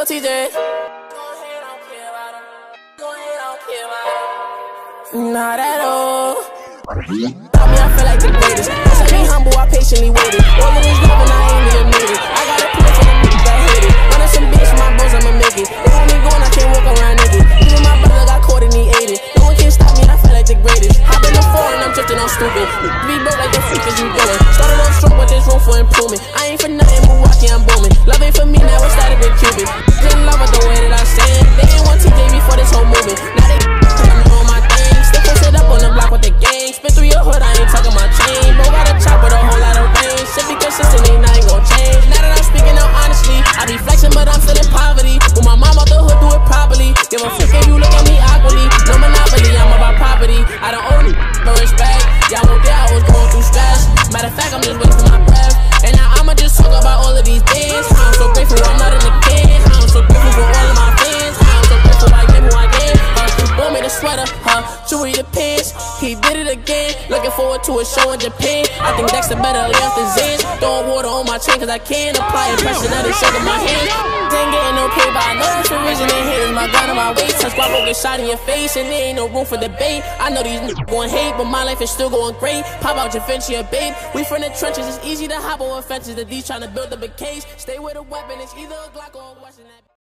Lil TJ. Not at all. Taught me I feel like the greatest. Once I be humble, I patiently waited. All of this love and I ain't even made it. I got a plan for the niggas that hate it. Running some bitch for my bros, I'ma make it. They want me going, I can't walk around naked. Even my brother got caught and he ate it. No one can stop me, I feel like the greatest. Hop in the foreign, I'm drifting on stupid. Be broke like the fuck is you doing? Started off strong, but there's room for improvement. I ain't for nothing, Milwaukee, I'm booming. Love ain't for me, now it started with Cupid. Didn't love with the way that I say it. They ain't want TJ before this whole movement. Now they on my thing. Still posted up on the block with the gang. Spin through your hood, I ain't talking my chain. Bro got a chop with a whole lot of range. Shit be consistent, ain't nothing gon' change. Now that I'm speaking out honestly, I be flexing, but I'm still in poverty. When my mom out the hood, do it properly. Give a fuck if you look at me awkwardly. No monopoly, I'm about property. I don't own it, but respect. Y'all won't there, I was going through stress. Matter of fact, I'm just waiting for my breath. And now I'ma just talk about all of these things. How I'm so grateful I'm not in the kid. How I'm so grateful for all of my fans. How I'm so grateful I get who I get. Bought me the sweater, jewelry the pants. He did it again. Looking forward to a show in Japan. I think Dexter better lay off the Zans. Throwing water on my chain cause I can't apply pressure that is shaking my hands. Ain't getting no pay, but I know that's the reason they hate is my gun on my waist. Touch squad get shot in your face and there ain't no room for debate. I know these niggas gon' hate, but my life is still going great. Pop out your Vinci, babe. We from the trenches, it's easy to hop over fences. The D's trying to build up a case. Stay with a weapon, it's either a Glock or a Western.